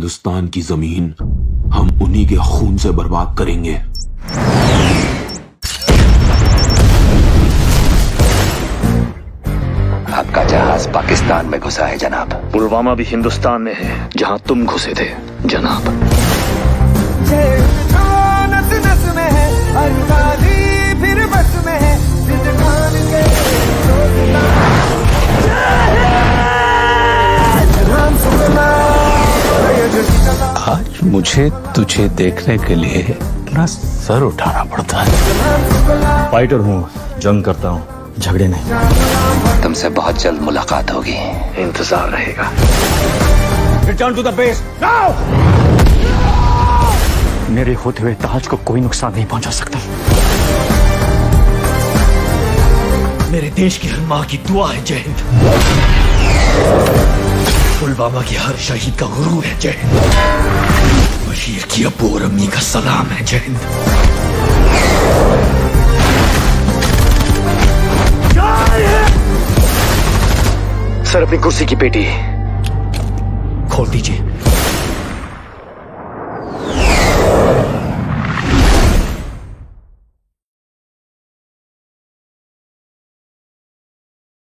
हिंदुस्तान की जमीन हम उन्हीं के खून से बर्बाद करेंगे। आपका जहाज पाकिस्तान में घुसा है जनाब। पुलवामा भी हिंदुस्तान में है, जहां तुम घुसे थे जनाब। आज मुझे तुझे देखने के लिए अपना सर उठाना पड़ता है। फाइटर हूँ, जंग करता हूँ, झगड़े नहीं। तुमसे बहुत जल्द मुलाकात होगी, इंतजार रहेगा। Return to the base now. मेरे होते हुए ताज को कोई नुकसान नहीं पहुंचा सकता। मेरे देश की हर माँ की दुआ है जय हिंद। पुलवामा की हर शहीद का गुरु है जय हिंद। बशीर की अब्बू और अम्मी का सलाम है जय हिंद। सर, अपनी कुर्सी की पेटी खोल दीजिए।